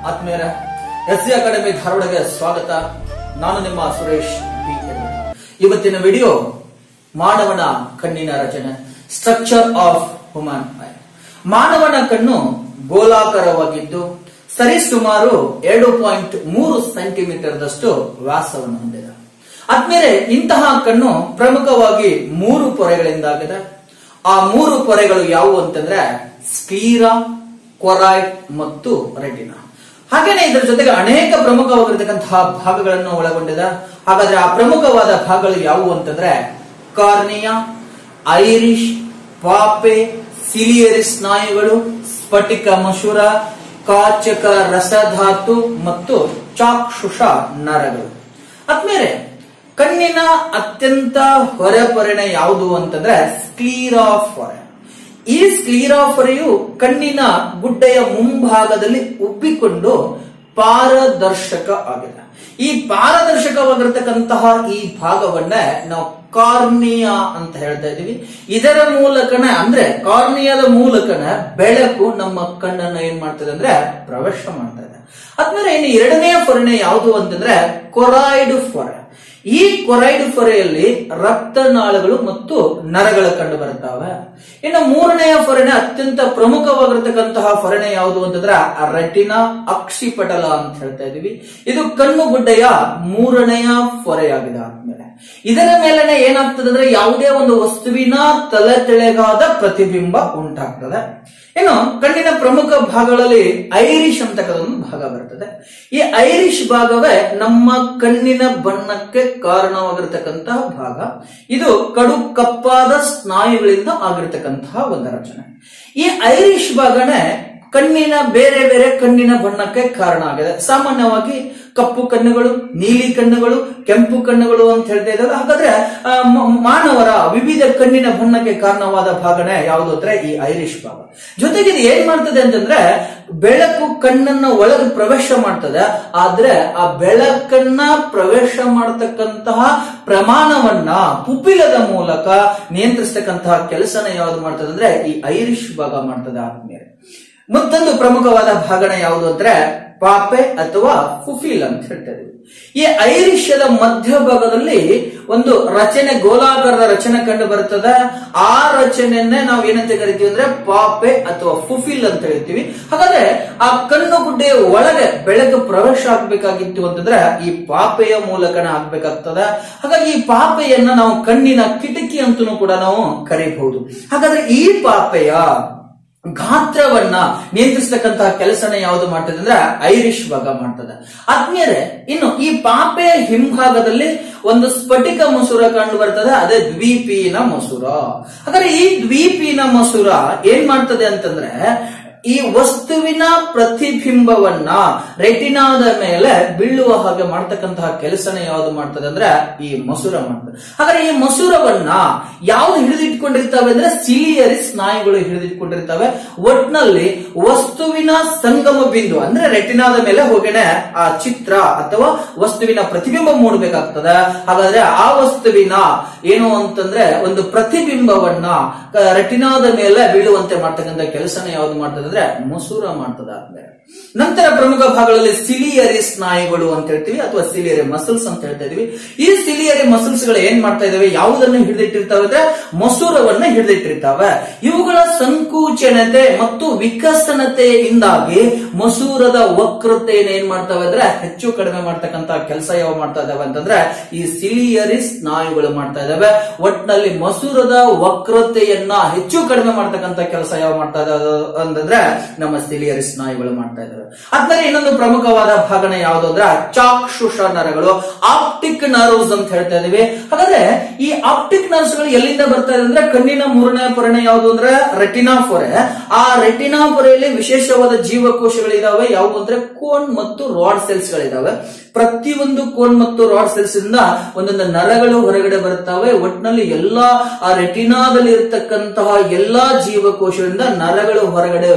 ಆತ್ಮೀಯರ SC academy ಧಾರವಾಡಗೆ ಸ್ವಾಗತ. ನಾನು ನಿಮ್ಮ ಸುರೇಶ್ ಬಿ. ಇವತ್ತಿನ ವಿಡಿಯೋ ಮಾನವನ ಕಣ್ಣಿನ ರಚನೆ, ಸ್ಟ್ರಕ್ಚರ್ ಆಫ್ ಹ್ಯೂಮನ್ ಐ. ಮಾನವನ ಕಣ್ಣು ಗೋಲಾಕಾರವಾಗಿದ್ದು ಸರಿಸುಮಾರು 2.3 ಸೆಂಟಿಮೀಟರ್ ದಷ್ಟು ವ್ಯಾಸವನ್ನು ಹೊಂದಿದೆ. ಆದ್ಮೇಲೆ ಇಂತಹ ಕಣ್ಣು ಪ್ರಮುಖವಾಗಿ 3 ಪೊರೆಗಳಿಂದಾಗಿದೆ. ಆ 3 ಪೊರೆಗಳು ಯಾವುವು ಅಂತಂದ್ರೆ ಸ್ಕ್ಲೀರಾ, ಕೊರಾಯ್ಡ್ ಮತ್ತು ರೆಟಿನಾ. ಹಾಗೇನೆ ಇದರ ಜೊತೆಗೆ ಅನೇಕ ಪ್ರಮುಖವಾಗಿರತಕ್ಕಂತಹ ಭಾಗಗಳನ್ನು ಒಳಗೊಂಡಿದೆ. ಹಾಗಾದ್ರೆ ಆ ಪ್ರಮುಖವಾದ ಭಾಗಗಳು ಯಾವುವು ಅಂತಂದ್ರೆ ಕಾರ್ನಿಯಾ, ಐರಿಶ್, ಪಾಪೆ, ಸಿಲಿಯರಿ ಸ್ನಾಯುಗಳು, ಸ್ಫಟಿಕ ಮಸೂರ, ಕಾಚಕ ರಸಧಾತು ಮತ್ತು ಚಾಕ್ಷುಷ ನರಗಳು. ಆದ್ಮೇಲೆ ಕಣ್ಣಿನ ಅತ್ಯಂತ ಹೊರಪೊರೆ ಯಾವುದು ಅಂತಂದ್ರೆ ಸ್ಕ್ಲೀರಾ ಪೊರೆ. ಈ ಸ್ಕ್ಲೀರಾ ಪೊರೆಯು ಕಣ್ಣಿನ ಗುಡ್ಡೆಯ ಮುಂಭಾಗದಲ್ಲಿ ಉಬ್ಬಿಕೊಂಡು ಪಾರದರ್ಶಕ ಆಗಿದೆ. ಈ ಪಾರದರ್ಶಕವಾಗಿರತಕ್ಕಂತಹ ಈ ಭಾಗವನ್ನೇ ನಾವು ಕಾರ್ನಿಯಾ ಅಂತ ಹೇಳ್ತಾ ಇದೀವಿ. ಇದರ ಮೂಲಕನೇ ಅಂದ್ರೆ ಕಾರ್ನಿಯಾದ ಮೂಲಕನೇ ಬೆಳಕು ನಮ್ಮ ಕಣ್ಣನ್ನ ಏನ್ ಮಾಡ್ತದೆ ಅಂದ್ರೆ ಪ್ರವೇಶ ಮಾಡ್ತಾ ಇದೆ. ಆದ್ಮೇಲೆ ಇನ್ನು ಎರಡನೆಯ ಪೊರೆ ಯಾವುದು ಅಂತಂದ್ರೆ ಕೊರಾಯ್ಡ್ ಪೊರೆ. ಈ ಕೊರಾಯ್ಡ್ ಪೊರೆಯಲ್ಲಿ ರಕ್ತನಾಳಗಳು ಮತ್ತು ನರಗಳು ಕಂಡು ಬರುತ್ತವೆ. ಇನ್ನು ಮೂರನೆಯ ಪೊರೆ ಅತ್ಯಂತ ಪ್ರಮುಖವಾಗಿರತಕ್ಕಂತಹ ಪೊರೆ ಯಾವುದು ಅಂತಂದ್ರೆ ರೆಟಿನಾ, ಅಕ್ಷಿಪಟಲ ಅಂತ ಹೇಳ್ತಾ ಇದೀವಿ. ಇದು ಕಣ್ಣುಗುಡ್ಡೆಯ ಮೂರನೆಯ ಪೊರೆಯಾಗಿದೆ. ಆದ್ಮೇಲೆ ಇದರ ಮೇಲೆನೆ ಏನಾಗ್ತದೆ ಅಂದ್ರೆ ಯಾವುದೇ ಒಂದು ವಸ್ತುವಿನ ತೆಳೆಗಾದ ಪ್ರತಿಬಿಂಬ ಉಂಟಾಗ್ತದೆ. ಇನ್ನು ಕಣ್ಣಿನ ಪ್ರಮುಖ ಭಾಗಗಳಲ್ಲಿ ಐರಿಶ್ ಅಂತಕ್ಕಂಥ ಭಾಗ ಬರ್ತದೆ. ಈ ಐರಿಶ್ ಭಾಗವೇ ನಮ್ಮ ಕಣ್ಣಿನ ಬಣ್ಣಕ್ಕೆ ಕಾರಣವಾಗಿರತಕ್ಕಂತಹ ಭಾಗ. ಇದು ಕಡು ಕಪ್ಪಾದ ಸ್ನಾಯುಗಳಿಂದ ಆಗಿರತಕ್ಕಂತಹ ಒಂದು ರಚನೆ. ಈ ಐರಿಶ್ ಭಾಗನೇ ಕಣ್ಣಿನ ಬೇರೆ ಬೇರೆ ಕಣ್ಣಿನ ಬಣ್ಣಕ್ಕೆ ಕಾರಣ ಆಗಿದೆ. ಸಾಮಾನ್ಯವಾಗಿ ಕಪ್ಪು ಕಣ್ಣುಗಳು, ನೀಲಿ ಕಣ್ಣುಗಳು, ಕೆಂಪು ಕಣ್ಣುಗಳು ಅಂತ ಹೇಳ್ತಾ ಇದ್ದಾರೆ. ಹಾಗಾದ್ರೆ ಮಾನವರ ವಿವಿಧ ಕಣ್ಣಿನ ಬಣ್ಣಕ್ಕೆ ಕಾರಣವಾದ ಭಾಗನೇ ಯಾವುದು ಅಂದ್ರೆ ಈ ಐರಿಶ್ ಭಾಗ. ಜೊತೆಗೆ ಇದು ಏನ್ ಮಾಡ್ತದೆ ಅಂತಂದ್ರೆ ಬೆಳಕು ಕಣ್ಣನ್ನ ಒಳಗೆ ಪ್ರವೇಶ ಮಾಡ್ತದೆ. ಆದ್ರೆ ಆ ಬೆಳಕನ್ನ ಪ್ರವೇಶ ಮಾಡತಕ್ಕಂತಹ ಪ್ರಮಾಣವನ್ನ ಪುಪಿಲದ ಮೂಲಕ ನಿಯಂತ್ರಿಸತಕ್ಕಂತಹ ಕೆಲಸನ ಯಾವುದು ಮಾಡ್ತದೆ ಅಂದ್ರೆ ಈ ಐರಿಶ್ ಭಾಗ ಮಾಡ್ತದೆ. ಆದ್ಮೇಲೆ ಮತ್ತೊಂದು ಪ್ರಮುಖವಾದ ಭಾಗನ ಯಾವುದು ಅಂದ್ರೆ ಪಾಪೆ ಅಥವಾ ಪುಪಿಲ್ ಅಂತ ಹೇಳ್ತಾರೆ. ಈ ಐರಿಶದ ಮಧ್ಯಭಾಗದಲ್ಲಿ ಒಂದು ರಚನೆ, ಗೋಲಾಕಾರದ ರಚನೆ ಕಂಡು ಬರುತ್ತದೆ. ಆ ರಚನೆಯನ್ನೇ ನಾವು ಏನಂತ ಕರಿತೀವಿ ಅಂದ್ರೆ ಪಾಪೆ ಅಥವಾ ಪುಪಿಲ್ ಅಂತ ಹೇಳ್ತೀವಿ. ಹಾಗಾದ್ರೆ ಆ ಕಣ್ಣು ಗುಡ್ಡೆಯ ಒಳಗೆ ಬೆಳಕು ಪ್ರವೇಶ ಆಗ್ಬೇಕಾಗಿತ್ತು ಅಂತಂದ್ರೆ ಈ ಪಾಪೆಯ ಮೂಲಕನೇ ಆಗ್ಬೇಕಾಗ್ತದೆ. ಹಾಗಾಗಿ ಈ ಪಾಪೆಯನ್ನ ನಾವು ಕಣ್ಣಿನ ಕಿಟಕಿ ಅಂತನೂ ಕೂಡ ನಾವು ಕರೀಬಹುದು. ಹಾಗಾದ್ರೆ ಈ ಪಾಪೆಯ ಗಾತ್ರವನ್ನ ನಿಯಂತ್ರಿಸತಕ್ಕಂತಹ ಕೆಲಸನ ಯಾವುದು ಮಾಡ್ತದೆ ಅಂದ್ರೆ ಐರಿಶ್ ಭಾಗ ಮಾಡ್ತದೆ. ಆದ್ಮೇಲೆ ಇನ್ನು ಈ ಪಾಪೆಯ ಹಿಂಭಾಗದಲ್ಲಿ ಒಂದು ಸ್ಫಟಿಕ ಮಸೂರ ಕಂಡು ಬರ್ತದೆ, ಅದೇ ದ್ವೀಪೀನ ಮಸೂರ. ಹಾಗಾದ್ರೆ ಈ ದ್ವೀಪೀನ ಮಸೂರ ಏನ್ ಮಾಡ್ತದೆ ಅಂತಂದ್ರೆ ಈ ವಸ್ತುವಿನ ಪ್ರತಿಬಿಂಬವನ್ನ ರೆಟಿನಾದ ಮೇಲೆ ಬೀಳುವ ಹಾಗೆ ಮಾಡ್ತಕ್ಕಂತಹ ಕೆಲಸನ ಯಾವುದು ಮಾಡ್ತದೆ ಅಂದ್ರೆ ಈ ಮಸೂರ ಮಾಡ್ತದೆ. ಹಾಗಾದ್ರೆ ಈ ಮಸೂರವನ್ನ ಯಾವ್ದು ಹಿಡಿದಿಟ್ಕೊಂಡಿರ್ತವೆ ಅಂದ್ರೆ ಸಿಲಿಯರಿ ಸ್ನಾಯುಗಳು ಹಿಡಿದಿಟ್ಕೊಂಡಿರ್ತವೆ. ಒಟ್ನಲ್ಲಿ ವಸ್ತುವಿನ ಸಂಗಮ ಬಿಂದು ಅಂದ್ರೆ ರೆಟಿನಾದ ಮೇಲೆ ಹೋಗೇನೆ ಆ ಚಿತ್ರ ಅಥವಾ ವಸ್ತುವಿನ ಪ್ರತಿಬಿಂಬ ಮೂಡಬೇಕಾಗ್ತದೆ. ಹಾಗಾದ್ರೆ ಆ ವಸ್ತುವಿನ ಏನು ಅಂತಂದ್ರೆ ಒಂದು ಪ್ರತಿಬಿಂಬವನ್ನ ರೆಟಿನಾದ ಮೇಲೆ ಬೀಳುವಂತೆ ಮಾಡ್ತಕ್ಕಂಥ ಕೆಲಸನ ಯಾವುದು ಮಾಡ್ತದೆ ಮಸೂರ ಮಾಡ್ತದ. ನಂತರ ಪ್ರಮುಖ ಭಾಗಗಳಲ್ಲಿ ಸಿಲಿಯರಿ ಸ್ನಾಯುಗಳು ಅಂತ ಹೇಳ್ತೀವಿ ಅಥವಾ ಸಿಲಿಯರಿ ಮಸಲ್ಸ್ ಅಂತ ಹೇಳ್ತಾ ಇದೀವಿ. ಈ ಸಿಲಿಯರಿ ಮಸಲ್ಸ್ ಗಳು ಏನ್ ಮಾಡ್ತಾ ಇದಾವೆ, ಯಾವುದನ್ನು ಹಿಡಿದಿಟ್ಟಿರ್ತಾವೆ ಅಂದ್ರೆ ಮಸೂರವನ್ನ ಹಿಡಿದಿಟ್ಟಿರ್ತಾವೆ. ಇವುಗಳ ಸಂಕುಚನತೆ ಮತ್ತು ವಿಕಸನತೆಯಿಂದಾಗಿ ಮಸೂರದ ವಕ್ರತೆಯನ್ನು ಏನ್ ಮಾಡ್ತಾವೆ ಅಂದ್ರೆ ಹೆಚ್ಚು ಕಡಿಮೆ ಮಾಡ್ತಕ್ಕಂತ ಕೆಲಸ ಯಾವ ಮಾಡ್ತಾ ಇದಾವೆ ಅಂತಂದ್ರೆ ಈ ಸಿಲಿಯರಿ ಸ್ನಾಯುಗಳು ಮಾಡ್ತಾ ಇದಾವೆ. ಒಟ್ಟಿನಲ್ಲಿ ಮಸೂರದ ವಕ್ರತೆಯನ್ನ ಹೆಚ್ಚು ಕಡಿಮೆ ಮಾಡ್ತಕ್ಕಂತ ಕೆಲಸ ಯಾವ ಮಾಡ್ತಾ ಇದಾವೆ ಅಂತಂದ್ರೆ ನಮ್ಮ ಸಿಲಿಯರಿ ಸ್ನಾಯುಗಳು ಮಾಡ್ತಾ ಇದ್ದಾರೆ. ಆದ್ಮೇಲೆ ಇನ್ನೊಂದು ಪ್ರಮುಖವಾದ ಭಾಗನ ಯಾವುದು ಅಂದ್ರೆ ಚಾಕ್ಷುಷ ನರಗಳು, ಆಪ್ಟಿಕ್ ನರ್ವ್ಸ್ ಅಂತ ಹೇಳ್ತಾ ಇದೀವಿ. ಹಾಗಾದ್ರೆ ಈ ಆಪ್ಟಿಕ್ ನರ್ವ್ಸ್ ಗಳು ಎಲ್ಲಿಂದ ಬರ್ತಾ ಇದೆ ಅಂದ್ರೆ ಕಣ್ಣಿನ ಮೂರನೇ ಪೊರೆ ಯಾವುದು ಅಂದ್ರೆ ರೆಟಿನಾ ಪೊರೆ. ಆ ರೆಟಿನಾ ಪೊರೆಯಲ್ಲಿ ವಿಶೇಷವಾದ ಜೀವಕೋಶಗಳಿದಾವೆ. ಯಾವುವು ಅಂದ್ರೆ ಕೋನ್ ಮತ್ತು ರಾಡ್ ಸೆಲ್ಸ್ ಗಳಿದಾವೆ. ಪ್ರತಿಯೊಂದು ಕೋನ್ ಮತ್ತು ರಾಡ್ ಸೆಲ್ಸ್ ಇಂದ ಒಂದೊಂದು ನರಗಳು ಹೊರಗಡೆ ಬರುತ್ತವೆ. ಒಟ್ಟಿನಲ್ಲಿ ಎಲ್ಲಾ ಆ ರೆಟಿನಾದಲ್ಲಿ ಇರತಕ್ಕಂತಹ ಎಲ್ಲಾ ಜೀವಕೋಶಗಳಿಂದ ನರಗಳು ಹೊರಗಡೆ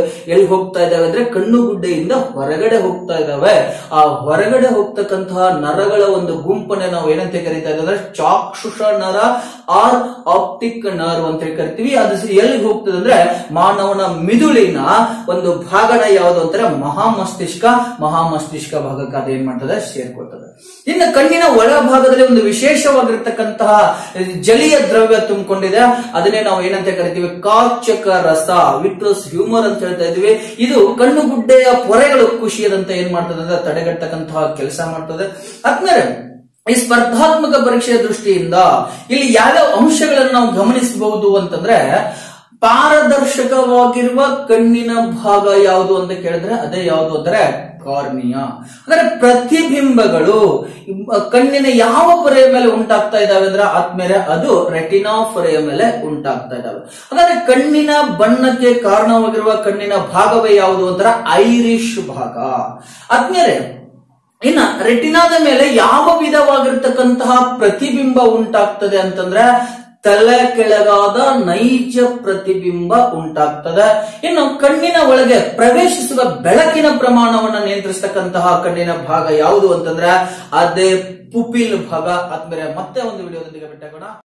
ಎಲ್ಲಿ ಹೋಗ್ತಾ ಇದಾವೆ ಅಂದ್ರೆ ಕಣ್ಣು ಗುಡ್ಡೆಯಿಂದ ಹೊರಗಡೆ ಹೋಗ್ತಾ ಇದಾವೆ. ಆ ಹೊರಗಡೆ ಹೋಗ್ತಕ್ಕಂತಹ ನರಗಳ ಒಂದು ಗುಂಪನ್ನೇ ನಾವು ಏನಂತ ಕರಿತಾ ಇದ್ದೇವೆ ಅಂದ್ರೆ ಚಾಕ್ಷುಷ ನರ ಆರ್ ಆಪ್ಟಿಕ್ ನರ್ವ್ ಅಂತ ಕರಿತೀವಿ. ಅದು ಎಲ್ಲಿಗೆ ಹೋಗ್ತದೆ ಅಂದ್ರೆ ಮಾನವನ ಮಿದುಳಿನ ಒಂದು ಭಾಗನ ಯಾವುದು ಅಂತಾರೆ ಮಹಾಮಸ್ತಿಷ್ಕ ಭಾಗಕ್ಕೆ ಅದು ಏನ್ ಮಾಡ್ತದೆ ಸೇರ್ಕೊಳ್ತದೆ. ಇನ್ನು ಕಣ್ಣಿನ ಒಳಭಾಗದಲ್ಲಿ ಒಂದು ವಿಶೇಷವಾಗಿರ್ತಕ್ಕಂತಹ ಜಲೀಯ ದ್ರವ್ಯ ತುಂಬಿಕೊಂಡಿದೆ. ಅದನ್ನೇ ನಾವು ಏನಂತ ಕರಿತೀವಿ ಕಾಚಕ ರಸ, ವಿಟ್ರಸ್ ಹ್ಯೂಮರ್ ಅಂತ ಹೇಳ್ತಾ ಇದೀವಿ. ಇದು ಕಣ್ಣು ಗುಡ್ಡೆಯ ಪೊರೆಗಳು ಕುಸಿಯದಂತೆ ಏನ್ ಮಾಡ್ತದೆ ಅಂದ್ರೆ ತಡೆಗಟ್ಟತಕ್ಕಂತಹ ಕೆಲಸ ಮಾಡ್ತದೆ. ಆದ್ಮೇಲೆ ಈ ಸ್ಪರ್ಧಾತ್ಮಕ ಪರೀಕ್ಷೆಯ ದೃಷ್ಟಿಯಿಂದ ಇಲ್ಲಿ ಯಾವ್ಯಾವ ಅಂಶಗಳನ್ನು ನಾವು ಗಮನಿಸಬಹುದು ಅಂತಂದ್ರೆ ಪಾರದರ್ಶಕವಾಗಿರುವ ಕಣ್ಣಿನ ಭಾಗ ಯಾವುದು ಅಂತ ಕೇಳಿದ್ರೆ ಅದೇ ಯಾವುದು ಅಂದ್ರೆ ಕಾರ್ನಿಯಾ. ಅಂದ್ರೆ ಪ್ರತಿಬಿಂಬಗಳು ಕಣ್ಣಿನ ಯಾವ ಪೊರೆಯ ಮೇಲೆ ಉಂಟಾಗ್ತಾ ಇದಾವೆ ಅಂದ್ರೆ ಆದ್ಮೇಲೆ ಅದು ರೆಟಿನಾ ಪೊರೆಯ ಮೇಲೆ ಉಂಟಾಗ್ತಾ ಇದಾವೆ. ಹಾಗಾದ್ರೆ ಕಣ್ಣಿನ ಬಣ್ಣಕ್ಕೆ ಕಾರಣವಾಗಿರುವ ಕಣ್ಣಿನ ಭಾಗವೇ ಯಾವುದು ಅಂದ್ರೆ ಐರಿಶ್ ಭಾಗ. ಆದ್ಮೇಲೆ ಇನ್ನ ರೆಟಿನಾದ ಮೇಲೆ ಯಾವ ವಿಧವಾಗಿರ್ತಕ್ಕಂತಹ ಪ್ರತಿಬಿಂಬ ಉಂಟಾಗ್ತದೆ ಅಂತಂದ್ರೆ ತಲೆ ಕೆಳಗಾದ ನೈಜ ಪ್ರತಿಬಿಂಬ ಉಂಟಾಗ್ತದೆ. ಇನ್ನು ಕಣ್ಣಿನ ಒಳಗೆ ಪ್ರವೇಶಿಸುವ ಬೆಳಕಿನ ಪ್ರಮಾಣವನ್ನು ನಿಯಂತ್ರಿಸತಕ್ಕಂತಹ ಕಣ್ಣಿನ ಭಾಗ ಯಾವುದು ಅಂತಂದ್ರೆ ಅದೇ ಪುಪಿಲ್ ಭಾಗ. ಆದ್ಮೇಲೆ ಮತ್ತೆ ಒಂದು ವಿಡಿಯೋದೊಂದಿಗೆ ಭೇಟಿಯಾಗೋಣ.